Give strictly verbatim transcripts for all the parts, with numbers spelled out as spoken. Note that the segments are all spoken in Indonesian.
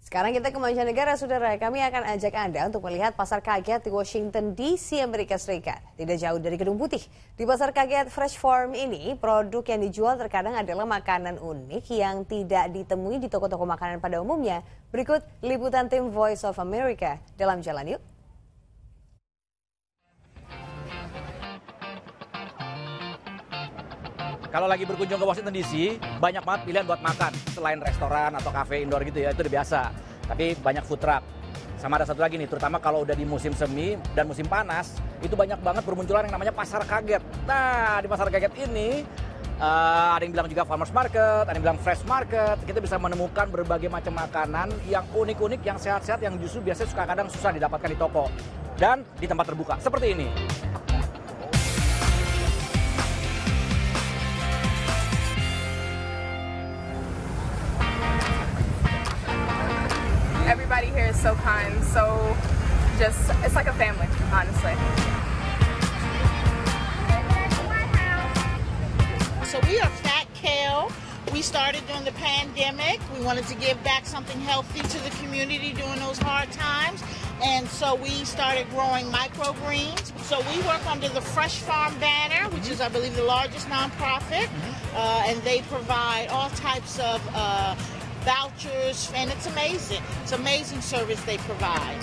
Sekarang kita ke mancanegara, saudara. Kami akan ajak Anda untuk melihat pasar kaget di Washington D C, Amerika Serikat. Tidak jauh dari Gedung Putih. Di pasar kaget Fresh Farm ini, produk yang dijual terkadang adalah makanan unik yang tidak ditemui di toko-toko makanan pada umumnya. Berikut liputan tim Voice of America dalam Jalan Yuk. Kalau lagi berkunjung ke Washington D C, banyak banget pilihan buat makan. Selain restoran atau kafe indoor gitu ya, itu udah biasa. Tapi banyak food truck. Sama ada satu lagi nih, terutama kalau udah di musim semi dan musim panas, itu banyak banget bermunculan yang namanya pasar kaget. Nah, di pasar kaget ini, uh, ada yang bilang juga farmers market, ada yang bilang fresh market. Kita bisa menemukan berbagai macam makanan yang unik-unik, yang sehat-sehat, yang justru biasanya suka kadang susah didapatkan di toko. Dan di tempat terbuka, seperti ini. Everybody here is so kind, so just, it's like a family, honestly. So we are Fat Kale. We started during the pandemic. We wanted to give back something healthy to the community during those hard times. And so we started growing microgreens. So we work under the Fresh Farm banner, which is, I believe, the largest nonprofit. Uh, and they provide all types of uh, vouchers, and it's amazing. It's amazing service they provide.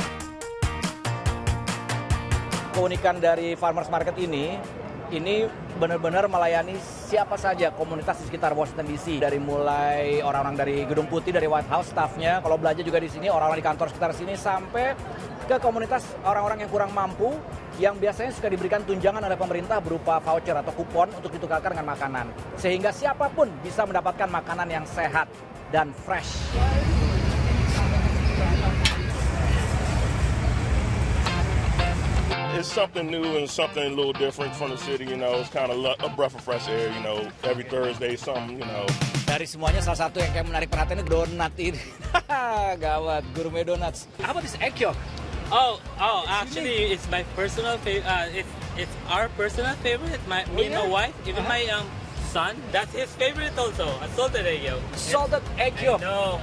Keunikan dari farmers market ini, ini benar-benar melayani siapa saja komunitas di sekitar Washington D C. Dari mulai orang-orang dari Gedung Putih, dari White House, staffnya, kalau belanja juga di sini, orang-orang di kantor sekitar sini, sampai ke komunitas orang-orang yang kurang mampu, yang biasanya suka diberikan tunjangan oleh pemerintah berupa voucher atau kupon untuk ditukarkan dengan makanan. Sehingga siapapun bisa mendapatkan makanan yang sehat dan fresh. It's something new and something a little different from the city, you know. It's kind of a breath of fresh air, you know. Every Thursday, something, you know. Dari semuanya salah satu yang kayak menarik perhatian itu donat ini. Gawat, gourmet donuts. How about this egg yolk? Oh, oh, actually, it's my personal favorite. Uh, it's it's our personal favorite. My me and my wife, even my um son, that's his favorite also. A salted egg yolk. Salted egg yolk. No.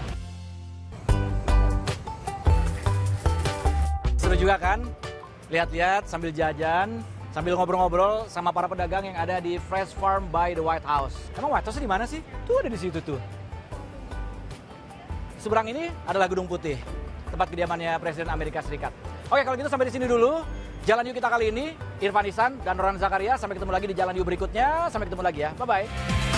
Seru juga kan? Lihat-lihat sambil jajan, sambil ngobrol-ngobrol sama para pedagang yang ada di Fresh Farm by the White House. Emang White House di mana sih? Tuh ada di situ tuh. Seberang ini adalah Gedung Putih, tempat kediamannya Presiden Amerika Serikat. Oke, kalau gitu sampai di sini dulu. Jalan Yuk kita kali ini, Irfan Ihsan dan Ronan Zakaria. Sampai ketemu lagi di Jalan Yuk berikutnya. Sampai ketemu lagi ya. Bye-bye.